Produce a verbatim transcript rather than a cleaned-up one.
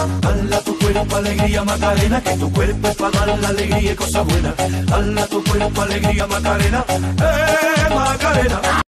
Dala tu cuerpo alegría Macarena, que tu cuerpo es para dar la alegría y cosas buenas. Dala tu cuerpo alegría Macarena, eh Macarena.